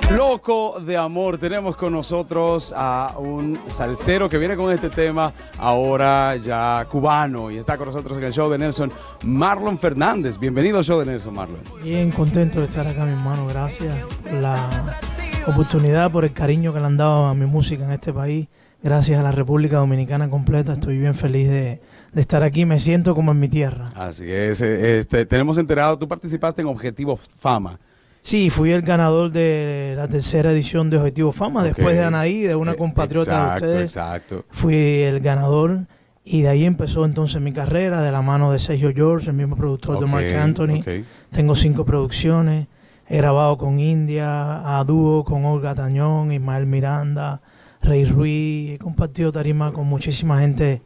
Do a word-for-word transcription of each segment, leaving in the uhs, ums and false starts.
Loco de amor. Tenemos con nosotros a un salsero que viene con este tema, ahora ya cubano, y está con nosotros en el show de Nelson, Marlon Fernández. Bienvenido al show de Nelson, Marlon. Bien contento de estar acá, mi hermano. Gracias por la oportunidad, por el cariño que le han dado a mi música en este país. Gracias a la República Dominicana completa. Estoy bien feliz de, de estar aquí. Me siento como en mi tierra. Así es. Este, tenemos enterado, tú participaste en Objetivo Fama. Sí, fui el ganador de la tercera edición de Objetivo Fama, okay. Después de Anaí, de una compatriota exacto, de ustedes. Exacto. Fui el ganador y de ahí empezó entonces mi carrera, de la mano de Sergio George, el mismo productor okay, de Marc Anthony. Okay. Tengo cinco producciones, he grabado con India, a dúo con Olga Tañón, Ismael Miranda, Rey Ruiz, he compartido tarima con muchísima gente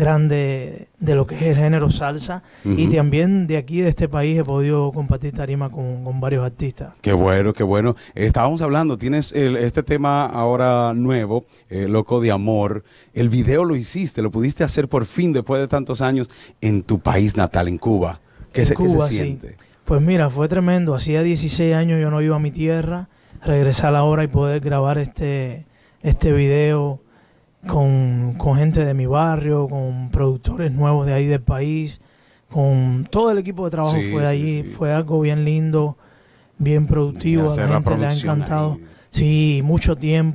grande de lo que es el género salsa, uh-huh. Y también de aquí, de este país, he podido compartir tarima con, con varios artistas. Qué bueno, qué bueno. Eh, estábamos hablando, tienes el, este tema ahora nuevo, eh, Loco de Amor. El video lo hiciste, lo pudiste hacer por fin después de tantos años en tu país natal, en Cuba. ¿Qué, en se, Cuba, ¿qué se siente? Sí. Pues mira, fue tremendo. Hacía dieciséis años yo no iba a mi tierra, regresar ahora y poder grabar este, este video Con, con gente de mi barrio, con productores nuevos de ahí del país, con todo el equipo de trabajo sí, fue sí, allí, sí. Fue algo bien lindo, bien productivo, a la gente le ha encantado. Ahí. Sí, mucho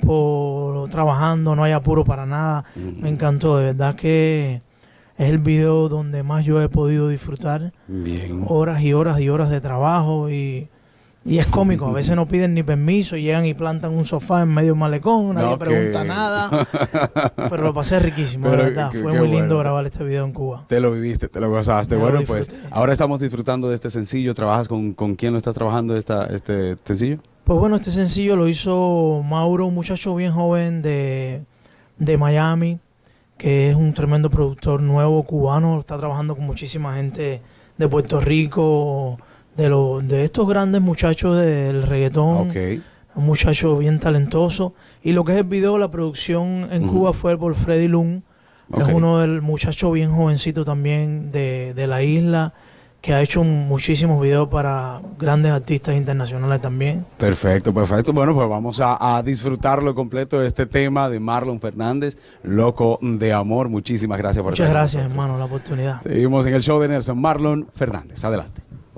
tiempo trabajando, no hay apuro para nada, uh-huh. Me encantó, de verdad que es el video donde más yo he podido disfrutar, bien. Horas y horas y horas de trabajo y... Y es cómico, a veces no piden ni permiso, llegan y plantan un sofá en medio del malecón, nadie okay. pregunta nada, pero lo pasé riquísimo, pero, de verdad, que, fue muy lindo bueno. Grabar este video en Cuba. Te lo viviste, te lo gozaste, me bueno lo pues ahora estamos disfrutando de este sencillo. ¿Trabajas con, con quién lo estás trabajando esta, este sencillo? Pues bueno, este sencillo lo hizo Mauro, un muchacho bien joven de, de Miami, que es un tremendo productor nuevo cubano, está trabajando con muchísima gente de Puerto Rico, de lo, de estos grandes muchachos del reggaetón, okay. Un muchacho bien talentoso. Y lo que es el video, la producción en uh-huh. Cuba fue por Freddy Lung, okay. Es uno del muchacho bien jovencito también de, de la isla, que ha hecho un, muchísimos videos para grandes artistas internacionales también. Perfecto, perfecto. Bueno, pues vamos a, a disfrutarlo completo de este tema de Marlon Fernández, Loco de Amor. Muchísimas gracias por estar con nosotros. Muchas gracias, hermano, la oportunidad. Seguimos en el show de Nelson, Marlon Fernández. Adelante.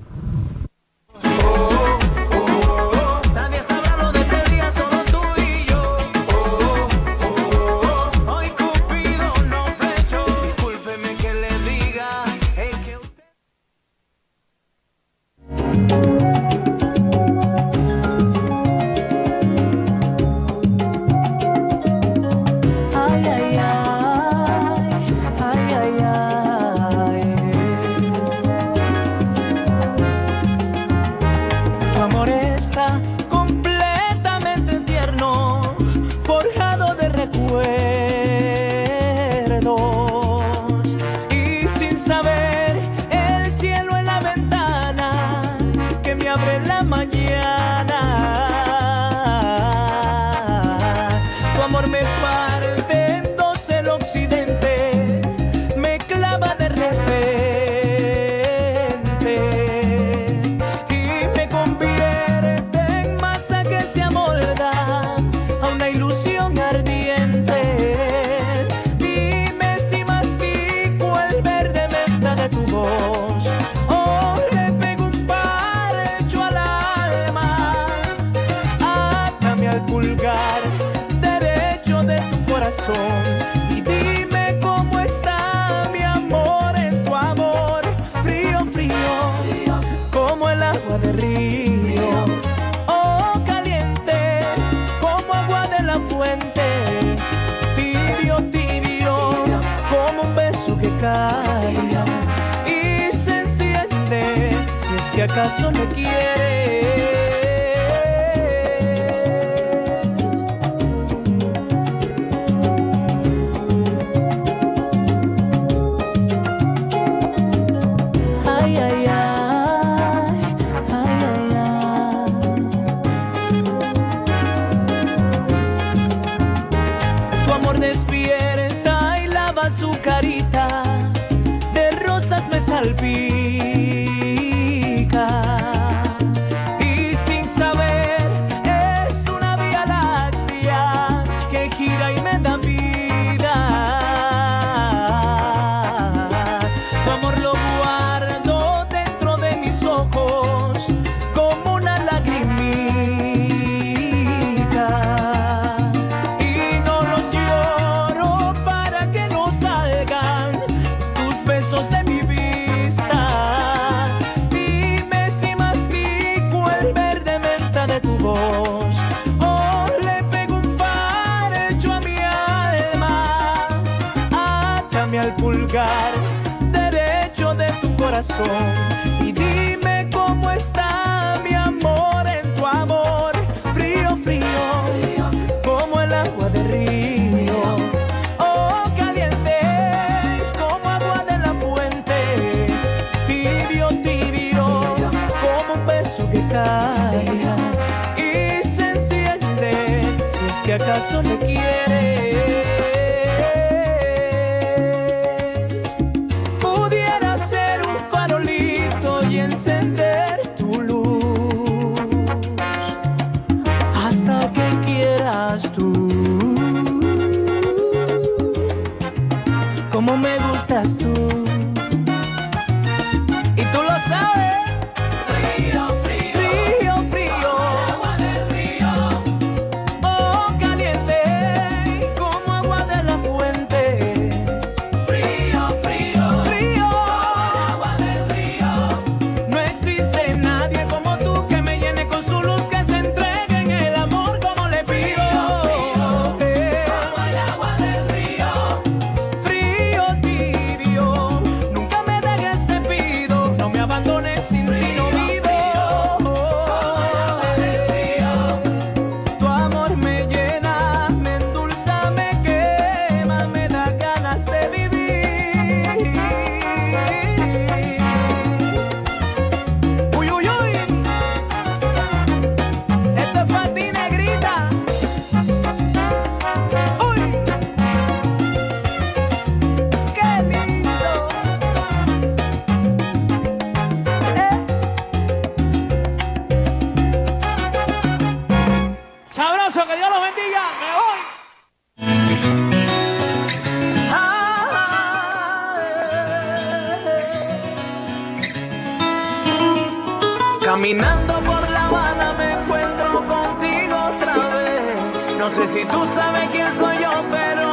Y dime cómo está mi amor en tu amor, frío, frío, como el agua de río, oh caliente, como agua de la fuente, tibio, tibio, como un beso que cae y se enciende, si es que acaso me quieres. Su carita de rosas me salpica y sin saber es una lugar derecho de tu corazón y dime cómo está mi amor en tu amor, frío, frío, como el agua de río, oh caliente, como agua de la fuente, tibio, tibio, como un beso que cae y se enciende, si es que acaso le quieres. Pudiera ser un farolito y encender tu luz hasta que quieras tú. Como me gustas tú y tú lo sabes. Frío, frío, frío, frío, agua del río, oh caliente, como agua de la fuente. Frío, frío, frío, agua del río. No existe nadie como tú que me llene con su luz, que se entregue en el amor como le pido. Eh, como el agua del río. Frío, tibio, nunca me dejes, te pido, no me abandones, sin ti no vivo. Tu amor me llena, me endulza, me quema, me da ganas de vivir. Uy, uy, uy, esto es para ti, negrita. Uy, qué lindo. Eh. Sabroso, que Dios los bendiga. Me voy. Ah, eh. Caminando por La Habana me encuentro contigo otra vez. No sé si tú sabes quién soy yo, pero